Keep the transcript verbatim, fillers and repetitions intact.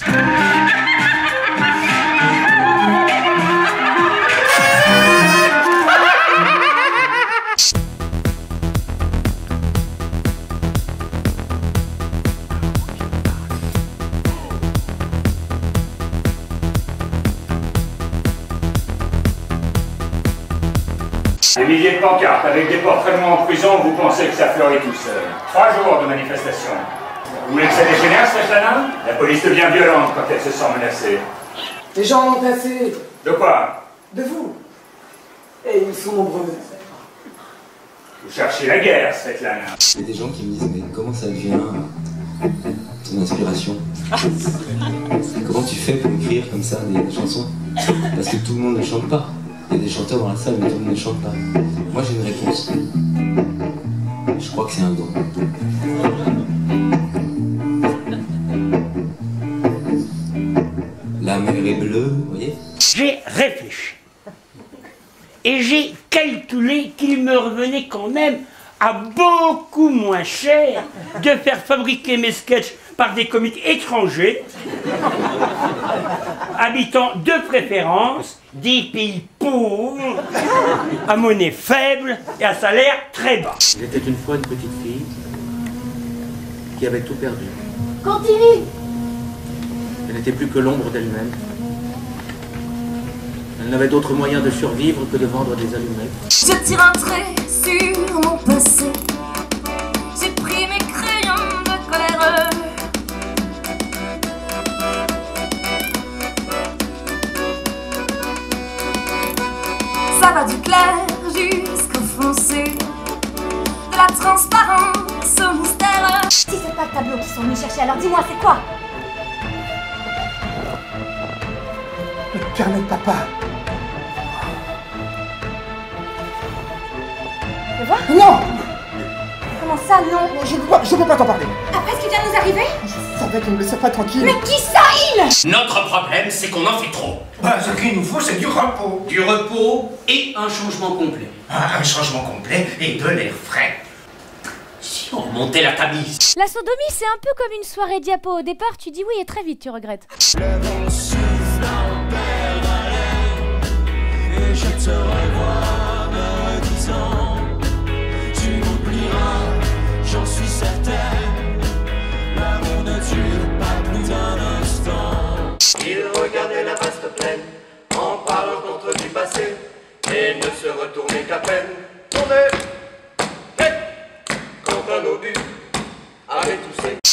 Des milliers de pancartes avec des portraits de moi en prison, vous pensez que ça fleurit tout seul. Trois jours de manifestation. Vous voulez que ça dégénère, Svetlana? La police devient violente quand elle se sent menacée. Les gens en ont assez. De quoi? De vous. Et ils sont nombreux. Vous cherchez la guerre, Svetlana. Il y a des gens qui me disent, mais comment ça devient ton inspiration? Comment tu fais pour écrire comme ça des, des chansons? Parce que tout le monde ne chante pas. Il y a des chanteurs dans la salle, mais tout le monde ne chante pas. Moi, j'ai une réponse. Je crois que c'est un don. La mer est bleue, vous voyez? J'ai réfléchi. Et j'ai calculé qu'il me revenait quand même à beaucoup moins cher de faire fabriquer mes sketchs par des comiques étrangers, habitant de préférence des pays pauvres, à monnaie faible et à salaire très bas. Il était une fois une petite fille qui avait tout perdu. Continue. Elle n'était plus que l'ombre d'elle-même. Elle n'avait d'autre moyen de survivre que de vendre des allumettes. Je tire un trait sur mon passé. J'ai pris mes crayons de colère. Ça va du clair jusqu'au foncé, de la transparence au mystère. Si c'est pas le tableau qu'ils sont venus chercher, alors dis-moi c'est quoi? Le carnet de papa. Tu veux voir? Non. Comment ça, non? Je peux pas, je peux pas t'en parler. Après ce qui vient de nous arriver? Je savais qu'on me laissait pas tranquille. Mais qui ça, il? Notre problème, c'est qu'on en fait trop. Ben, ce qu'il nous faut, c'est du repos. Du repos et un changement complet. Ah, un changement complet et de l'air frais. Si on remontait la tamise. La sodomie, c'est un peu comme une soirée diapo. Au départ, tu dis oui et très vite, tu regrettes. Le vent souffle en permanence et je te revois me disant tu m'oublieras, j'en suis certain. L'amour ne dure pas plus d'un instant. Il regardait la vaste plaine en parlant contre du passé et ne se retournait qu'à peine. Tournait tête quand un obus avait toussé.